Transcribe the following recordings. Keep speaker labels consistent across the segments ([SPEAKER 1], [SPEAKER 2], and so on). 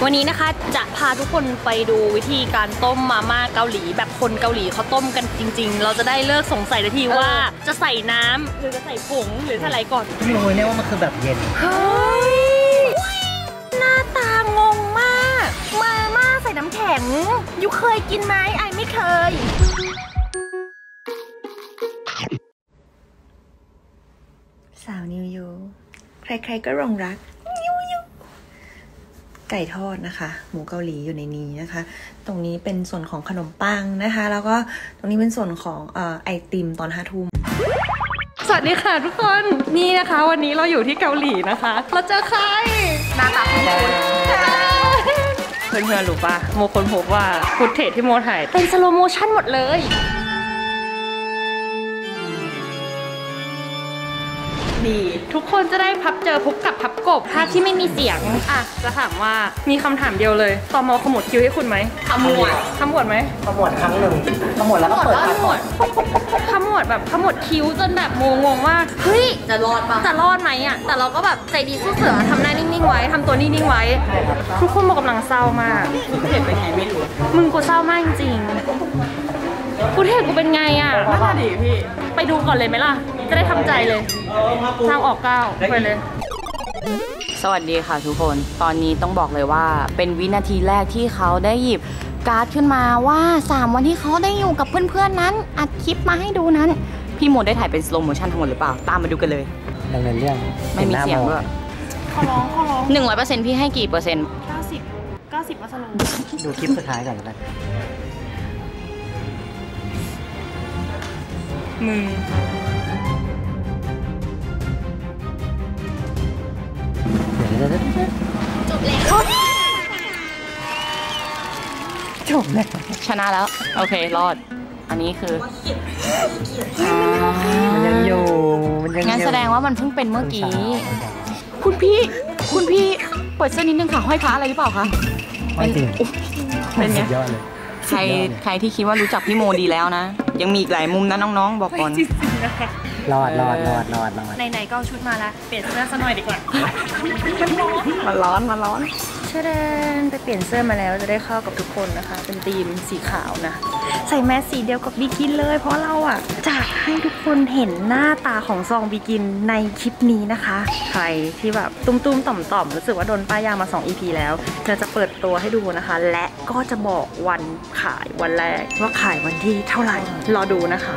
[SPEAKER 1] วันนี้นะคะจะพาทุกคนไปดูวิธีการต้มมาม่าเกาหลีแบบคนเกาหลีเขาต้มกันจริงๆเราจะได้เลิกสงสัยทันทีว่าจะใส่น้ำหรือจะใส่ผงหรืออะไรก่อน
[SPEAKER 2] ไม่รู้เนี่ยว่ามันคือแบบเย็น
[SPEAKER 1] เฮ้ยหน้าตางงมากมาม่าใส่น้ำแข็งยูเคยกินไหมไอไม่เคย
[SPEAKER 3] สาวนิวยูใครๆก็หลงรักไก่ทอดนะคะหมูเกาหลีอยู่ในนี้นะคะตรงนี้เป็นส่วนของขนมปังนะคะแล้วก็ตรงนี้เป็นส่วนของไอติมตอน5 ทุ่ม
[SPEAKER 1] สวัสดีค่ะทุกคนนี่นะคะวันนี้เราอยู่ที่เกาหลีนะคะเราเจอใครหน้าตาคุ้นๆเพื่อนๆรู้ป่ะโมคนพบว่าฟุตเทจที่โมถ่ายเป็นสโลโมชั่นหมดเลยดีทุกคนจะได้พบกับพับกบภาคที่ไม่มีเสียงอ่ะจะถามว่ามีคำถามเดียวเลยตม.ขมวดคิ้วให้คุณไหมขมวดไหม
[SPEAKER 2] ขมวดครั้งหนึ่งขมวดแล้วก็เปิดขมวด
[SPEAKER 1] แบบขมวดคิ้วจนแบบงงว่าเฮ้ยจะรอดไหมอ่ะแต่เราก็แบบใจดีสู้เสือทำหน้านิ่งๆไว้ทำตัวนิ่งๆไว้ทุกคนบอกกำลังเศร้ามากเห็นเป็นไงไม่รู้มึงกูเศร้ามากจริงกูเทศกูเป็นไงอ่ะน่าดีพี่ไปดูก่อนเลยไหมล่ะจะได้ทำใจเลยทางออกก้าวไปเลย
[SPEAKER 4] สวัสดีค่ะทุกคนตอนนี้ต้องบอกเลยว่าเป็นวินาทีแรกที่เขาได้หยิบการ์ดขึ้นมาว่า3 วันที่เขาได้อยู่กับเพื่อนๆนั้นอัดคลิปมาให้ดูนั้นพี่โมได้ถ่ายเป็นสโลโมชั่นทั้งหมดหรือเปล่าตามมาดูกันเลย
[SPEAKER 2] ดำเนินเรื่อง
[SPEAKER 4] ไม่มีเสียงด้วย
[SPEAKER 1] ขอร้อง
[SPEAKER 4] 100%พี่ให้กี่เปอร์เซ็นต์
[SPEAKER 1] 90%มาสโล
[SPEAKER 2] ดูคลิปสุดท้ายก่อนแล้วกัน
[SPEAKER 1] มึง
[SPEAKER 2] จบแล้ว
[SPEAKER 4] ชนะแล้วโอเครอดอันนี้คือ
[SPEAKER 2] มันยังอยู่
[SPEAKER 4] งั้นแสดงว่ามันเพิ่งเป็นเมื่อกี้คุณพี่เปิดเสื้อนิดนึงค่ะห้อยพระอะไรหรือเปล่าคะ
[SPEAKER 2] ไม่จริง
[SPEAKER 4] เป็นไงใครที่คิดว่ารู้จักพี่โมดีแล้วนะยังมีอีกหลายมุมนะน้องๆบอกก่อน
[SPEAKER 2] รอด
[SPEAKER 1] ไหนๆก็ชุดมาแล้วเปลี่ยนเสื้อซะหน่อยดีกว่า
[SPEAKER 4] มันร้อน
[SPEAKER 1] เชิญไปเปลี่ยนเสื้อมาแล้วจะได้เข้ากับทุกคนนะคะเป็นธีมสีขาวนะใส่แมสสีเดียวกับบิกินเลยเพราะเราอ่ะจะให้ทุกคนเห็นหน้าตาของซองบิกินในคลิปนี้นะคะใครที่แบบตุ้มๆต่อมๆรู้สึกว่าโดนป้ายยามา2 EP แล้วเราจะเปิดตัวให้ดูนะคะและก็จะบอกวันขายวันแรกว่าขายวันที่เท่าไหร่รอดูนะคะ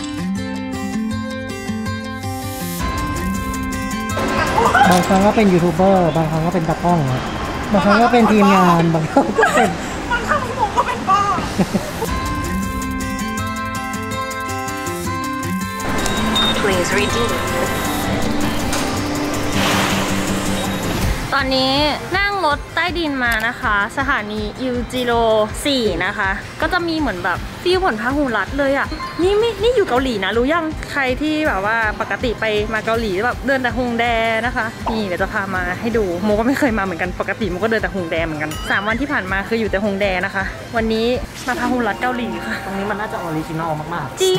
[SPEAKER 2] บางครั้งก็เป็นยูทูบเบอร์บางครั้งก็เป็นตากล้องบางครั้งก็เป็นทีมงานบางครั้งก็เป็น
[SPEAKER 1] ผมก็เป็นบ้าตอนนี้นั่งรถใต้ดินมานะคะสถานียูจิโร่4นะคะก็จะมีเหมือนแบบฟีลเหมือนพหุรัตน์เลยอ่ะนี่อยู่เกาหลีนะรู้ยังใครที่แบบว่าปกติไปมาเกาหลีแบบเดินแต่ฮงแดนะคะนี่เดี๋ยวจะพามาให้ดูโมก็ไม่เคยมาเหมือนกันปกติโมก็เดินแต่ฮงแดเหมือนกัน3 วันที่ผ่านมาคืออยู่แต่ฮงแดนะคะวันนี้มาพหุรัตน์เกาหลีค่ะ
[SPEAKER 2] ตรงนี้มันน่าจะออริจินอลมาก
[SPEAKER 1] ๆจริง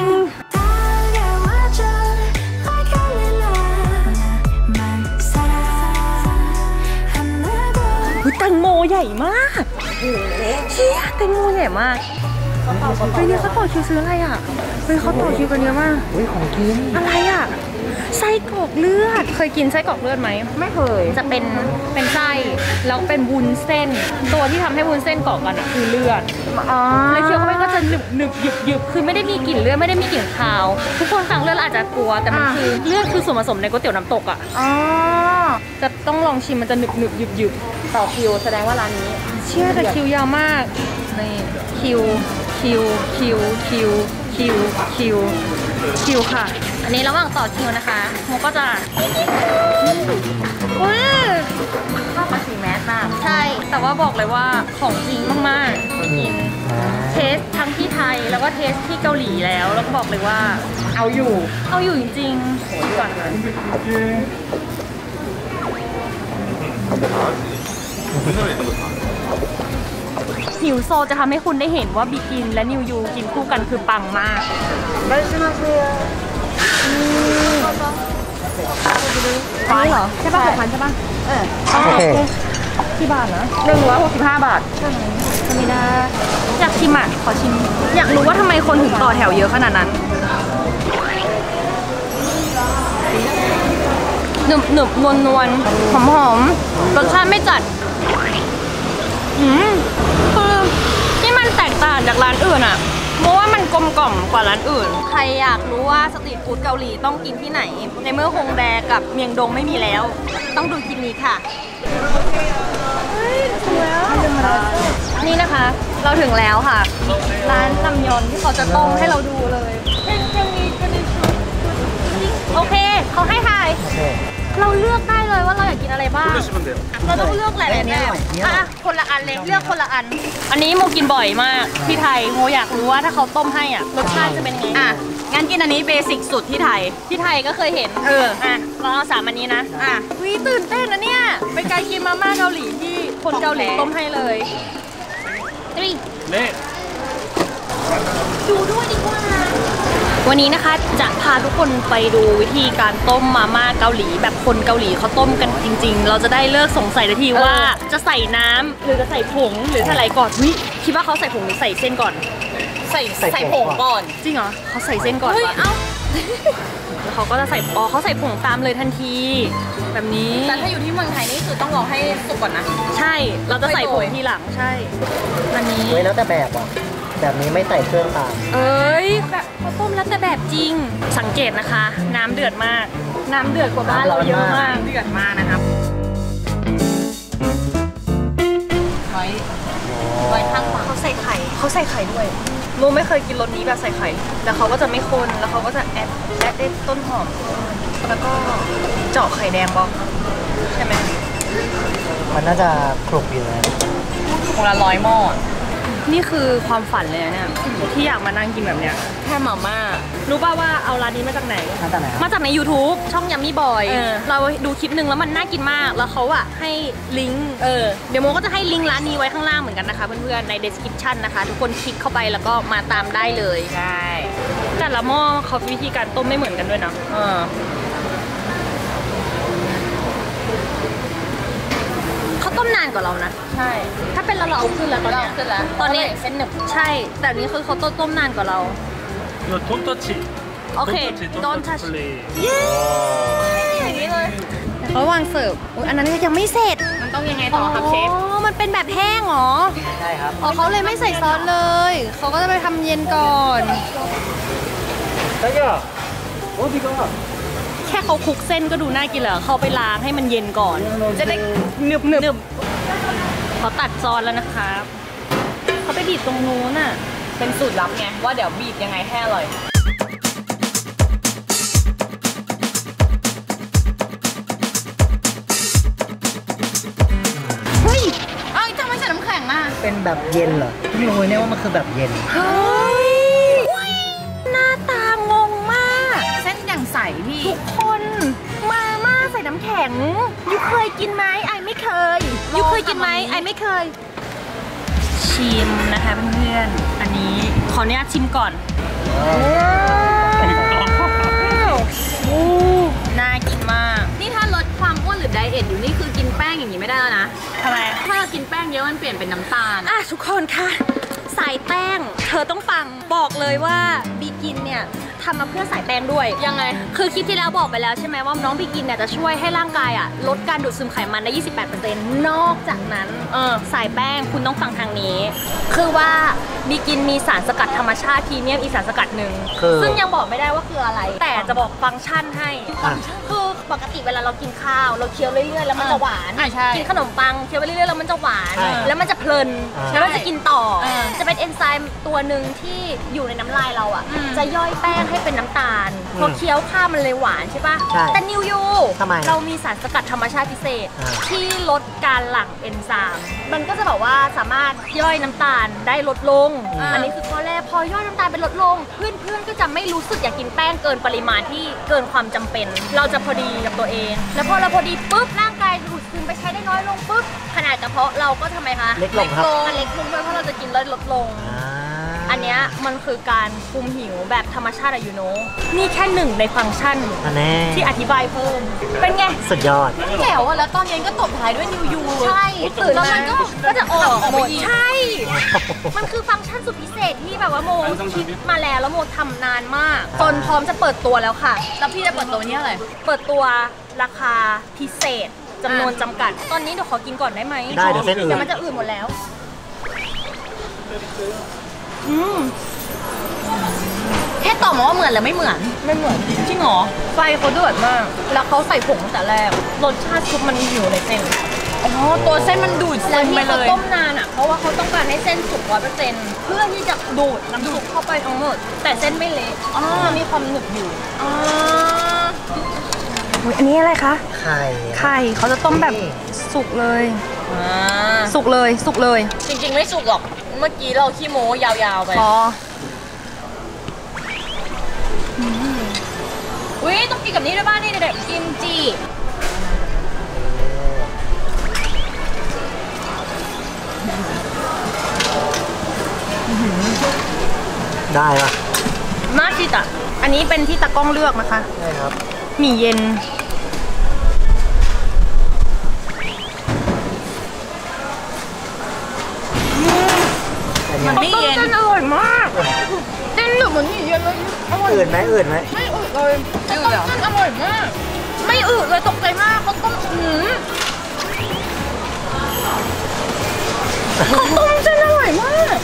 [SPEAKER 1] แตงโมใหญ่มากเชี่ยแตงโมใหญ่มากเฮ้ยเนี่ยเขาต่อคิวซื้ออะไรอ่ะเฮ้ยเขาต่อคิวกันเยอะมาก
[SPEAKER 2] ของกิน
[SPEAKER 1] อะไรอ่ะไส้กรอกเลือดเคยกินไส้กรอกเลือดไหมไม่เคยจะเป็นไส้แล้วเป็นวุ้นเส้นตัวที่ทำให้วุ้นเส้นกรอกกันคือเลือดแล้วเคี้ยวเข้าไปก็จะหนึบหยึบคือไม่ได้มีกลิ่นเลือดไม่ได้มีกลิ่นคาวทุกคนฟังเลือดอาจจะกลัวแต่มันคือเลือดคือส่วนผสมในก๋วยเตี๋ยวน้ำตกอ่ะจะต้องลองชิมมันจะหนึบหยึบต่อคิวแสดงว่าร้านนี้เชื่อแต่คิวยาวมากนี่คิวค่ะอันนี้ระหว่างต่อคิวนะคะโมก็จะชอบมาสีแมสมากใช่แต่ว่าบอกเลยว่าของจริงมากๆกินเทสทั้งที่ไทยแล้วก็เทสที่เกาหลีแล้วก็บอกเลยว่าเอาอยู่จริงๆโหดีกว่านะหิวโซจะทำให้คุณได้เห็นว่าบิกินและนิวยูกินคู่กันคือปังมากได้ใช่ไหมเพื่อนนี่เหรอใช่ป่ะ6,000ใช่ป่ะโอเคกี่บาทนะ
[SPEAKER 4] 165 บาท
[SPEAKER 1] ไม่ได้อยากชิมอ่ะขอชิม อยากรู้ว่าทำไมคนถึงต่อแถวเยอะขนาดนั้นหนึบหนึบนวลนวลหอมหอมรสชาติไม่จัดคือที่มันแตกต่างจากร้านอื่นอ่ะเพราะว่ามันกลมกล่อมกว่าร้านอื่นใครอยากรู้ว่าสตรีทฟู้ดเกาหลีต้องกินที่ไหนในเมื่อฮงแดกับเมียงดงไม่มีแล้วต้องดูคลิปนี้ค่ะนี่นะคะเราถึงแล้วค่ะร้านลำยอนที่เขาจะต้มให้เราดูเลยโอเคเขาให้ถ่ายเราเลือกได้เลยว่าเราอยากกินอะไรบ้างเราต้องเลือกหลายๆแบบอ่ะคนละอันเลยเลือกคนละอันอันนี้โมกินบ่อยมากที่ไทยโมอยากรู้ว่าถ้าเขาต้มให้อ่ะรสชาติจะเป็นไง
[SPEAKER 4] งั้นกินอันนี้เบสิกสุดที่ไทยก็เคยเห็นเราเอา3 อันนี้นะ
[SPEAKER 1] วิตื่นเต้นนะเนี่ยเป็นการกินมาม่าเกาหลีที่คนเกาหลีต้มให้เลยนี่ดูด้วยดีกว่าวันนี้นะคะจะพาทุกคนไปดูวิธีการต้มมาม่าเกาหลีแบบคนเกาหลีเขาต้มกันจริงๆเราจะได้เลิกสงสัยทันทีว่าจะใส่น้ำหรือจะใส่ผงหรือใส่อะไรก่อนคิดว่าเขาใส่ผงหรือใส่เส้นก่อน
[SPEAKER 4] ใส่ผงก่อน
[SPEAKER 1] จริงเหรอเขาใส่เส้นก่อนแล้วเขาก็จะใส่เขาใส่ผงตามเลยทันทีแบบนี้
[SPEAKER 4] แต่ถ้าอยู่ที่เมืองไทยนี่คือต้องรอให้สุกก่อนนะ
[SPEAKER 1] ใช่เราจะใส่ผงทีหลังใช่อันนี้
[SPEAKER 2] แล้วแต่แบบอ่ะแบบนี้ไม่ใส่เครื่องตาม
[SPEAKER 1] แบบเขาต้มแล้วแต่แบบจริงสังเกตนะคะน้ำเดือดมากน้ำเดือดกว่าบ้านเราเยอะมาก
[SPEAKER 4] เดือดมากนะครับไว้ข้างฝา
[SPEAKER 1] เขาใส่ไข่ด้วยโมไม่เคยกินรสนี้แบบใส่ไข่แล้วเขาก็จะไม่คนแล้วเขาก็จะแอดต้นหอมแล้วก็เจาะไข่แดงบอกใช่ไหม
[SPEAKER 2] มันน่าจะคลุกอยู่นะ
[SPEAKER 4] คนละ100 หม้อ
[SPEAKER 1] นี่คือความฝันเลยเนี่ยที่อยากมานั่งกินแบบเนี้ย
[SPEAKER 4] แค่มาม่า
[SPEAKER 1] รู้ป่าวว่าเอาร้านนี้มาจากไหนมาจากใน YouTube ช่องยัมมี่บอยเราดูคลิปนึงแล้วมันน่ากินมากแล้วเขาอะให้ลิงก์เดี๋ยวโมก็จะให้ลิงก์ร้านนี้ไว้ข้างล่างเหมือนกันนะคะเพื่อนๆใน description นะคะทุกคนคลิกเข้าไปแล้วก็มาตามได้เลย
[SPEAKER 4] ใช่
[SPEAKER 1] แต่ละหม้อเขาวิธีการต้มไม่เหมือนกันด้วยนะเขาต้มนานกว่าเรานะ
[SPEAKER 4] ใช่
[SPEAKER 1] ถ้าเป็นเราเอาขึ้นแล้วตอนนี้
[SPEAKER 4] เส้นหนึบ
[SPEAKER 1] ใช่แต่นี้คือเขาต้มนานกว่าเราโอเคต้นทัชอย่างนี้เลยเขาวางเสิร์ฟอันนั้นยังไม่เสร็จ
[SPEAKER 4] มันต้องยังไงต่อครับเชฟ
[SPEAKER 1] มันเป็นแบบแห้งเหรอ
[SPEAKER 2] ใช่ครับ
[SPEAKER 1] เขาเลยไม่ใส่ซอสเลยเขาก็จะไปทำเย็นก่อนแค่เขาคลุกเส้นก็ดูน่ากินแล้วเขาไปล้างให้มันเย็นก่อนจะได้หนึบเขาตัดซอสแล้วนะคะเขาไปบีบตรงนู้นน่ะ
[SPEAKER 4] เป็นสูตรลับไงว่าเดี๋ยวบีบยังไงให้อร่อย
[SPEAKER 1] เฮ้ยทำไมใส่น้ำแข็งอ่ะ
[SPEAKER 2] เป็นแบบเย็นเหรอไม่รู้เนี่ยว่ามันคือแบบเย็น
[SPEAKER 1] เฮ้ยหน้าตางงมาก
[SPEAKER 4] เส้นอย่างใสพี่
[SPEAKER 1] ทุกคนมาม่าใส่น้ำแข็งยูเคยกินไหมไอไม่เคยยูเคยกินไหมไอไม่เคยชิมนะคะเพื่อนๆอันนี้ขออนุญาตชิมก่อนน่ากินมาก
[SPEAKER 4] นี่ถ้าลดความอ้วนหรือไดเอทอยู่นี่คือกินแป้งอย่างนี้ไม่ได้แล้วนะ
[SPEAKER 1] ทำไม
[SPEAKER 4] ถ้าเรากินแป้งเยอะมันเปลี่ยนเป็นน้ำตาล
[SPEAKER 1] ทุกคนค่ะสายแป้งเธอต้องฟังบอกเลยว่าบีกินเนี่ยทำมาเพื่อสายแป้งด้วย
[SPEAKER 4] ยังไง
[SPEAKER 1] คือคลิปที่แล้วบอกไปแล้วใช่ไหมว่าน้องบีกินเนี่ยจะช่วยให้ร่างกายลดการดูดซึมไขมันได้ 28% นอกจากนั้นสายแป้งคุณต้องฟังทางนี้คือว่าบีกินมีสารสกัดธรรมชาติพรีเมียมอีกสารสกัดหนึ่งซึ่งยังบอกไม่ได้ว่าคืออะไรแต่จะบอกฟังก์ชันให้คือปกติเวลาเรากินข้าวเราเคี้ยวเรื่อยๆแล้วมันจะหวานกินขนมปังเคี้ยวไปเรื่อยๆแล้วมันจะหวานแล้วมันจะเพลินแล้วมันจะกินต่อจะเป็นเอนไซม์ตัวหนึ่งที่อยู่ในน้ำลายเราจะย่อยแป้งให้เป็นน้ำตาลพอเคี้ยวข้าวมันเลยหวานใช่ปะแต่นิวยูเรามีสารสกัดธรรมชาติพิเศษที่ลดการหลั่งเอนไซม์มันก็จะแบบว่าสามารถย่อยน้ำตาลได้ลดลงอันนี้คือข้อแรกพอย่อยน้ำตาลเป็นลดลงเพื่อนๆก็จะไม่รู้สึกอยากกินแป้งเกินปริมาณที่เกินความจำเป็นเราจะพอดีกับตัวเองแล้วพอเราพอดีปุ๊บร่างกายดูดซึมไปใช้ได้น้อยลงปุ๊บขนาดกระเพาะเราก็ทำไมคะ
[SPEAKER 2] เล็กลงครับ
[SPEAKER 1] เล็กลงด้วยเพราะเราจะกินลดลงอันเนี้ยมันคือการคุมหิวแบบธรรมชาติอะยูโนนี่แค่หนึ่งในฟังก์ชันที่อธิบายเพิ่มเป็นไง
[SPEAKER 2] สุดยอด
[SPEAKER 4] แจ๋วอะแล้วตอนเย็นก็ตบท้ายด้วยนิวยู
[SPEAKER 1] ใช่ตื่นแล้วมันก็จะออกหมดใช่ มันคือฟังก์ชันสุดพิเศษที่แบบว่าโมคิดมาแล้วโมทำนานมากจนพร้อมจะเปิดตัวแล้วค่ะ
[SPEAKER 4] แล้วพี่จะเปิดตัวนี้อะไร
[SPEAKER 1] เปิดตัวราคาพิเศษจำนวนจำกัดตอนนี้เดี๋ยวขอกินก่อนได้ไหม
[SPEAKER 2] ได้เดี๋ยวเส้นอื่น
[SPEAKER 1] เดี๋ยวมันจะอื่นหมดแล้ว
[SPEAKER 4] แค่ตอบมาว่าเหมือนหรือไม่เหมือนจริงเหรอ
[SPEAKER 1] ไฟเขาเดือดมากแล้วเขาใส่ผงตั้งแต่แรกรสชาติซุปมันอยู่ในเส้น
[SPEAKER 4] ตัวเส้นมันดูด
[SPEAKER 1] แล้วที่เขาต้มนานอ่ะเพราะว่าเขาต้องการให้เส้นสุก100%เพื่อที่จะดูดน้ำซุปเข้าไปทั้งหมดแต่เส้นไม่เละมันมีความหนึบอยู่อันนี้อะไรคะไข่เขาจะต้มแบบสุกเลยสุกเลย
[SPEAKER 4] จริงๆไม่สุกหรอกเมื่อกี้เราขี้โม้ยาวๆไป
[SPEAKER 1] อุ้ยต้องกินกับนี้ด้วยบ้านนี่เด็กกิมจิ
[SPEAKER 2] ได้ปะ
[SPEAKER 1] มาชิตะอันนี้เป็นที่ตากล้องเลือกนะคะ
[SPEAKER 2] ใช่ครับ
[SPEAKER 1] หมี่เย็นมันไม่เย็นอร่อยมากเส้นหนึบเหมือนหมี่เย็นเลย
[SPEAKER 2] อื่นไหมไม่อืดเลย
[SPEAKER 1] เส้นอร่อยมากไม่อืดเลยตกใจมากเขาต้มเส้นอร่อยมาก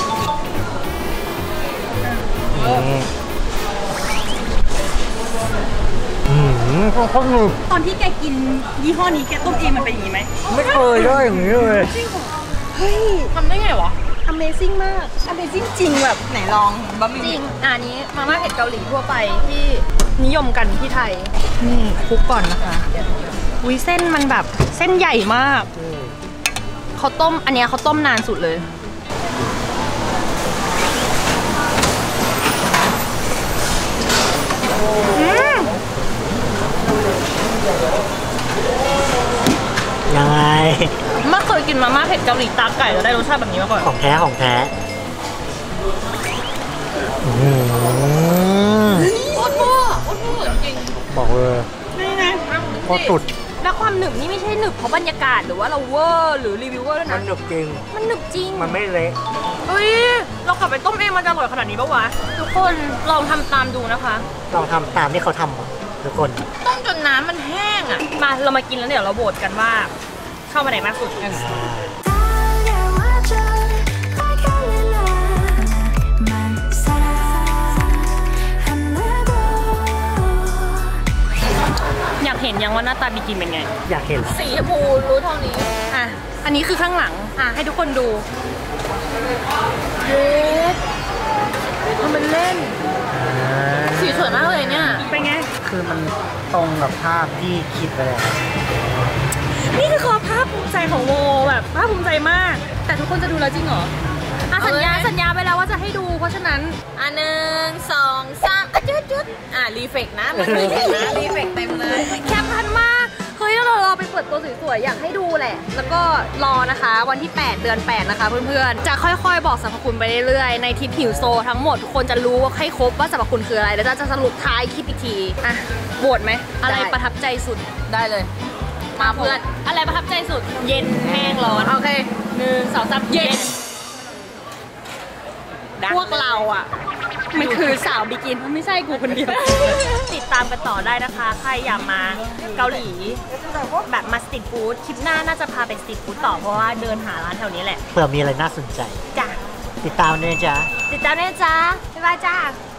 [SPEAKER 2] ข้าวหนึบ
[SPEAKER 1] ตอนที่แกกินยี่ห้อนี้แกต้มเองมันเป็นอย่างนี้ไหม
[SPEAKER 2] ไม่เคยได้อย่างนี้เลย
[SPEAKER 1] เฮ้ยทำได้ไงวะ Amazing มาก Amazing จริงแบบ
[SPEAKER 4] ไหนลองบะหมี่
[SPEAKER 1] จริงอันนี้มาม่าเผ็ดเกาหลีทั่วไปที่นิยมกันที่ไทยนี่คลุกก่อนนะคะอุ้ยเส้นมันแบบเส้นใหญ่มากเขาต้มอันเนี้ยเขาต้มนานสุดเลย
[SPEAKER 2] ยังไง
[SPEAKER 1] ไม่เคยกินมาม่าเผ็ดเกาหลีตาไก่แล้วได้รสชาติแบบนี้มาก่อน
[SPEAKER 2] ของแท้โคตร
[SPEAKER 1] จริง
[SPEAKER 2] บอกเลย
[SPEAKER 1] นี่ไง
[SPEAKER 2] โคตรสุด
[SPEAKER 1] แล้วความหนึบนี่ไม่ใช่หนึบเพราะบรรยากาศหรือว่าเราเวอร์หรือรีวิวเวอร์ด้วยนะ
[SPEAKER 2] มันหนึบจริงมันไม่เละ
[SPEAKER 1] เฮ้ยเรากลับไปต้มเองมันจะอร่อยขนาดนี้ปะวะทุกคนลองทำตามดูนะคะ
[SPEAKER 2] ลองทำตามที่เขาทำทุกคน
[SPEAKER 1] ต้มจนน้ำมันแห้งอ่ะมาเรามากินแล้วเดี๋ยวเราโหวตกันว่าชอบอันไหนมากสุดอยากเห็นยังว่าหน้าตาบิกินเป็นไง
[SPEAKER 2] อยากเห็น
[SPEAKER 1] สีชมพูรู้เท่านี้อ่ะอันนี้คือข้างหลังให้ทุกคนดูทำเป็นเล่นสีสวยมากเลยเนี่ยเป็นไง
[SPEAKER 2] คือมันตรงกับภาพที่คิดไปเลย
[SPEAKER 1] นี่คือความภาคภูมิใจของโมแบบภาคภูมิใจมากแต่ทุกคนจะดูแล้วจริงเหรอสัญญาไปแล้วว่าจะให้ดูเพราะฉะนั้น1 2 3จุดรีเฟกนะมันรีเฟกนะรีเฟกเต็มเลยแคปทันมากเฮ้ยเรารอไปเปิดตัวสวยๆอยากให้ดูแหละแล้วก็รอนะคะวันที่8เดือน8นะคะเพื่อนๆจะค่อยๆบอกสรรพคุณไปเรื่อยๆในทิปหิวโซทั้งหมดทุกคนจะรู้ว่าให้ครบว่าสรรพคุณคืออะไรแล้วจะสรุปท้ายคลิปอีกทีโหวตไหมอะไรประทับใจสุด
[SPEAKER 4] ได้เลยมาเพื่อน
[SPEAKER 1] อะไรประทับใจสุดเย็นแห้งร้อน
[SPEAKER 4] โอเค
[SPEAKER 1] 1 2 3เย็นพวกเรามันคือสาวบิกินไม่ใช่กูคนเดียวติดตามกันต่อได้นะคะใครอยากมาเกาหลีแบบมาสตรีทฟู้ดคลิปหน้าน่าจะพาไปสตรีทฟู้ดต่อเพราะว่าเดินหาร้านแถวนี้แหละ
[SPEAKER 2] เผื่อมีอะไรน่าสนใจ
[SPEAKER 1] จ้ะ
[SPEAKER 2] ติดตามด้วยจ้า
[SPEAKER 1] บ๊ายบายจ้า